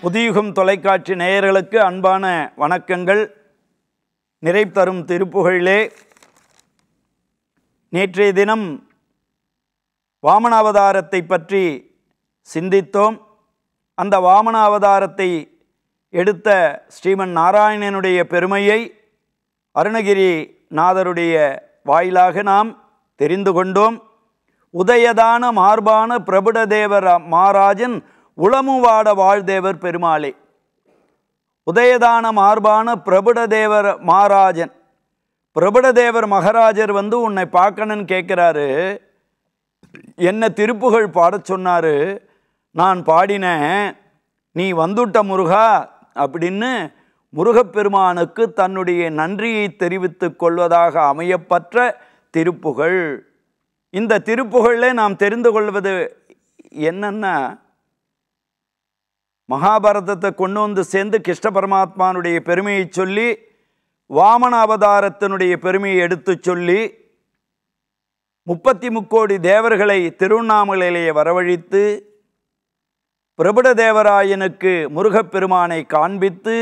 புதியுகம் தொலைக்காட்சி நேயர்களுக்கு அன்பான வணக்கங்கள். நிறை தரும் திருப்புகழிலே நேற்றைய தினம் வாமனாவதாரத்தை பற்றி சிந்தித்தோம். அந்த வாமனாவதாரத்தை எடுத்த ஸ்ரீமன் நாராயணனுடைய பெருமையை அருணகிரிநாதருடைய வாயிலாக நாம் தெரிந்து கொண்டோம். உதயதான மார்பான பிரபுடதேவர் மாராஜன் உளமுவாட வாழ்தேவர் பெருமாளே. உதயதான மார்பான பிரபுடதேவர் மாராஜன், பிரபுடதேவர் மகாராஜர் உன்னை பார்க்கணுன்னு கேட்குறாரு. என்ன திருப்புகழ் பாடச் சொன்னார். நான் பாடினேன், நீ வந்துட்ட முருகா அப்படின்னு முருகப்பெருமானுக்கு தன்னுடைய நன்றியை தெரிவித்து கொள்வதாக அமையப்பெற்ற திருப்புகழ். இந்த திருப்புகழில் நாம் தெரிந்து கொள்வது என்னன்னா, மகாபாரதத்தை கொண்டு வந்து சேர்ந்து கிருஷ்ண பரமாத்மானுடைய பெருமையை சொல்லி, வாமன அவதாரத்தினுடைய பெருமையை எடுத்து சொல்லி, 33 தேவர்களை திருவண்ணாமலையிலேயே வரவழைத்து பிரபுடதேவராயனுக்கு முருகப்பெருமானை காண்பித்து,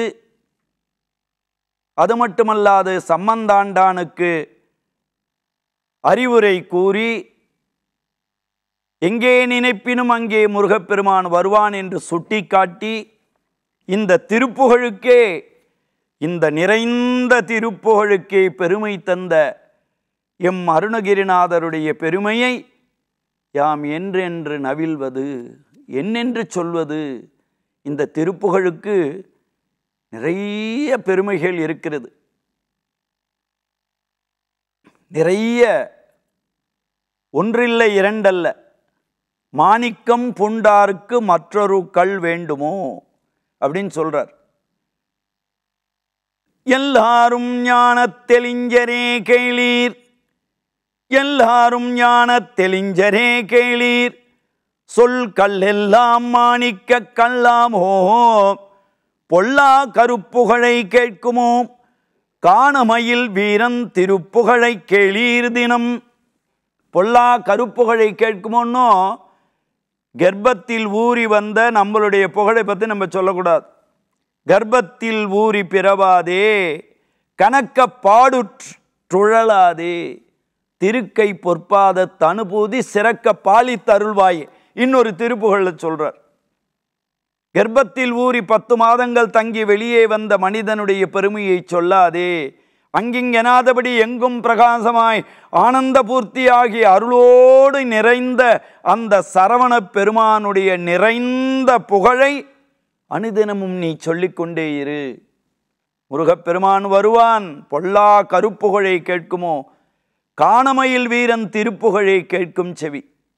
அது மட்டுமல்லாது சம்பந்தாண்டானுக்கு அறிவுரை கூறி, எங்கே நினைப்பினும் அங்கே முருகப்பெருமான் வருவான் என்று சுட்டி காட்டி, இந்த திருப்புகழுக்கே, இந்த நிறைந்த திருப்புகழுக்கே பெருமை தந்த எம் அருணகிரிநாதருடைய பெருமையை யாம் என்றென்று நவில்வது, என்னென்று சொல்வது? இந்த திருப்புகழுக்கு நிறைய பெருமைகள் இருக்கிறது. நிறைய, ஒன்றில்லை இரண்டல்ல. மாணிக்கம் புண்டாருக்கு மற்றொரு கல் வேண்டுமோ அப்படின்னு சொல்றார். எல்லாரும் ஞானத் தெளிஞ்சரே கேளீர், எல்லாரும் ஞானத் தெளிஞ்சரே கேளீர், சொல் கல்லெல்லாம் மாணிக்க கல்லாமோ, பொல்லா கருப்புகழை கேட்குமோ, காணமயில் வீரன் திருப்புகழை கேளீர் தினம். பொல்லா கருப்புகழை கேட்குமோன்னோ, கர்ப்பத்தில் ஊறி வந்த நம்மளுடைய புகழை பற்றி நம்ம சொல்லக்கூடாது. கர்ப்பத்தில் ஊறி பிறவாதே, கணக்க பாடுற்றுழலாதே, திருக்கை பொற்பாத தனுபூதி சிறக்க பாலித்தருள்வாயே. இன்னொரு திருப்புகழ சொல்றார். கர்ப்பத்தில் ஊறி 10 மாதங்கள் தங்கி வெளியே வந்த மனிதனுடைய பெருமையை சொல்லாதே, அங்கிங்கெனாதபடி எங்கும் பிரகாசமாய் ஆனந்த பூர்த்தியாகி அருளோடு நிறைந்த அந்த சரவண பெருமானுடைய நிறைந்த புகழை அனுதினமும் நீ சொல்லிக்கொண்டே இரு. முருகப்பெருமான் வருவான், பொல்லா கருப்புகழை கேட்குமோ, காணமயில் வீரன் திருப்புகழை கேட்கும் செவி.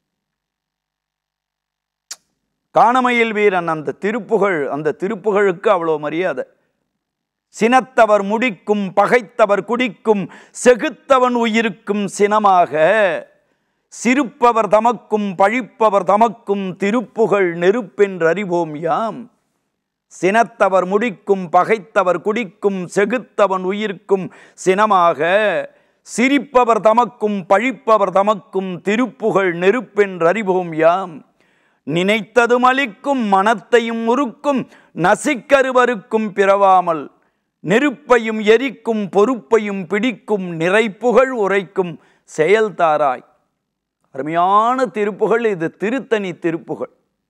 காணமயில் வீரன் அந்த திருப்புகழ், அந்த திருப்புகழுக்கு அவ்வளோ மரியாதை. சினத்தவர் முடிக்கும், பகைத்தவர் குடிக்கும், செகுத்தவன் உயிருக்கும் சினமாக, சிரிப்பவர் தமக்கும் பழிப்பவர் தமக்கும், திருப்புகழ் நெருப்பென்று அறிவோம் யாம். சினத்தவர் முடிக்கும், பகைத்தவர் குடிக்கும், செகுத்தவன் உயிருக்கும் சினமாக, சிரிப்பவர் தமக்கும் பழிப்பவர் தமக்கும், திருப்புகழ் நெருப்பென்று அறிவோம் யாம். நினைத்ததும் அளிக்கும், மனத்தையும் முறுக்கும், நசிக்கருவருக்கும் பிறவாமல், நெருப்பையும் எரிக்கும், பொறுப்பையும் பிடிக்கும், நிறைப்புகழ் உரைக்கும் செயல்தாராய். அருமையான திருப்புகழ் இது, திருத்தணி திருப்புகழ்.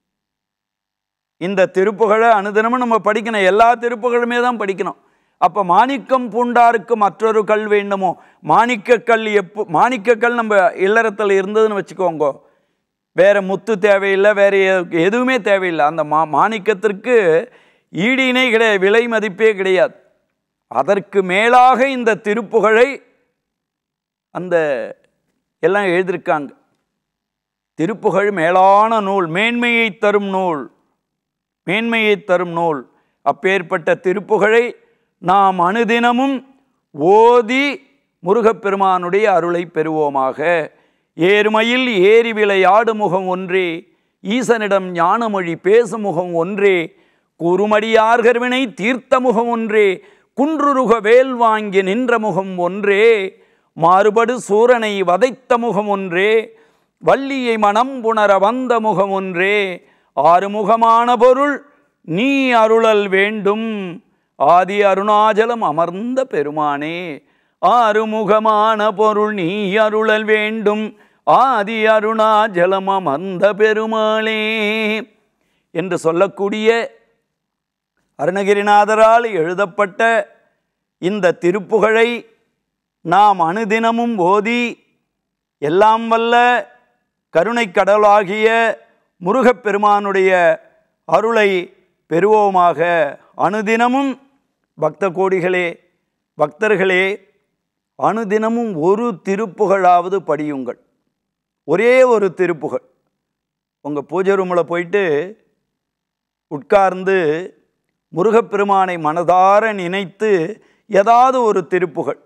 இந்த திருப்புகழை அனுதினமும் நம்ம படிக்கணும். எல்லா திருப்புகழுமே தான் படிக்கணும். அப்போ மாணிக்கம் பூண்டாருக்கு மற்றொரு கல் வேண்டுமோ, மாணிக்கக்கல் மாணிக்கக்கல் நம்ம இல்லறத்தில் இருந்ததுன்னு வச்சுக்கோங்க, வேற முத்து தேவையில்லை, வேற எதுவுமே தேவையில்லை. அந்த மாணிக்கத்திற்கு ஈடு இணை கிடையாது, விலை மதிப்பே கிடையாது. அதற்கு மேலாக இந்த திருப்புகழை அந்த எல்லாம் எழுதியிருக்காங்க. திருப்புகழ் மேலான நூல், மேன்மையை தரும் நூல், மேன்மையை தரும் நூல். அப்பேற்பட்ட திருப்புகழை நாம் அனுதினமும் ஓதி முருகப்பெருமானுடைய அருளை பெறுவோமாக. ஏறுமையில் ஏறி விளையாடு முகம் ஒன்றே, ஈசனிடம் ஞானமொழி பேசும் முகம் ஒன்றே, கூறுமடியார்கர்வினை தீர்த்த முகம் ஒன்றே, குன்றுருக வேல் வாங்கி நின்ற முகம் ஒன்றே, மாறுபடு சூரனை வதைத்த முகம் ஒன்றே, வள்ளியை மனம் புணர வந்த முகம் ஒன்றே, ஆறுமுகமான பொருள் நீ அருளல் வேண்டும். ஆதி அருணாச்சலம் அமர்ந்த பெருமானே, ஆறுமுகமான பொருள் நீ அருளல் வேண்டும். ஆதி அருணாச்சலம் அமர்ந்த பெருமாளே என்று சொல்லக்கூடிய அருணகிரிநாதரால் எழுதப்பட்ட இந்த திருப்புகழை நாம் அனுதினமும் ஓதி எல்லாம் வல்ல கருணை கடலாகிய முருகப்பெருமானுடைய அருளை பெறுவோமாக. அனுதினமும் பக்த கோடிகளே, பக்தர்களே, அனுதினமும் ஒரு திருப்புகழாவது படியுங்கள். ஒரே ஒரு திருப்புகழ். உங்கள் பூஜை ரூமில் போயிட்டு உட்கார்ந்து முருகப்பெருமானை மனதார நினைத்து ஏதாவது ஒரு திருப்புகழ்,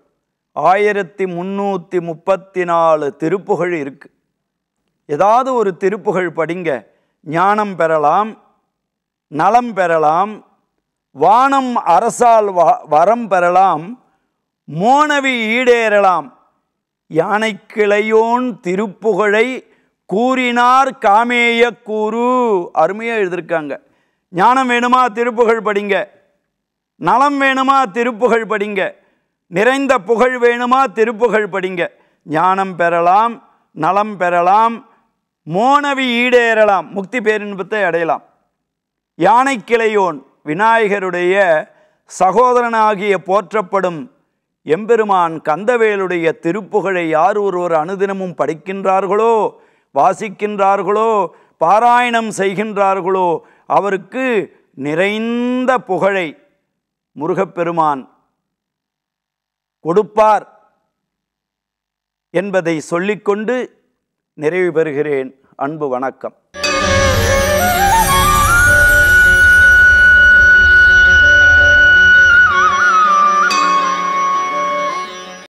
1334 திருப்புகழ் இருக்குது. ஏதாவது ஒரு திருப்புகழ் படிங்க. ஞானம் பெறலாம், நலம் பெறலாம், வானம் அரசால் வரம் பெறலாம், மோனவி ஈடேறலாம். யானைக்கிளையோன் திருப்புகழை கூறினார் காமேய கூறு. அருமையாக எழுதியிருக்காங்க. ஞானம் வேணுமா திருப்புகழ் படிங்க, நலம் வேணுமா திருப்புகழ் படிங்க, நிறைந்த புகழ் வேணுமா திருப்புகழ் படிங்க. ஞானம் பெறலாம், நலம் பெறலாம், மோனவி ஈடேறலாம், முக்தி பேரின்பத்தை அடையலாம். யானைக்கிளையோன் விநாயகருடைய சகோதரனாகிய போற்றப்படும் எம்பெருமான் கந்தவேலுடைய திருப்புகழை யார் ஒருவர் அனுதினமும் படிக்கின்றார்களோ, வாசிக்கின்றார்களோ, பாராயணம் செய்கின்றார்களோ அவருக்கு நிறைந்த புகழை முருகப்பெருமான் கொடுப்பார் என்பதை சொல்லிக்கொண்டு நிறைவு பெறுகிறேன். அன்பு வணக்கம்.